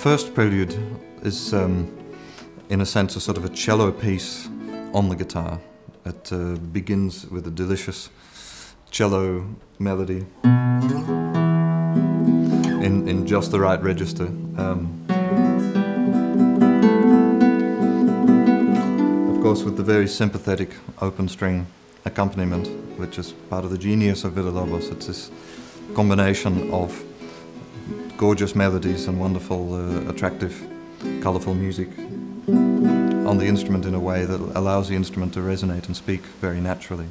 first prelude is, in a sense, a sort of a cello piece on the guitar. It begins with a delicious cello melody in just the right register. Of course, with the very sympathetic open string accompaniment, which is part of the genius of H.Villa-Lobos. It's this combination of gorgeous melodies and wonderful, attractive, colorful music on the instrument in a way that allows the instrument to resonate and speak very naturally.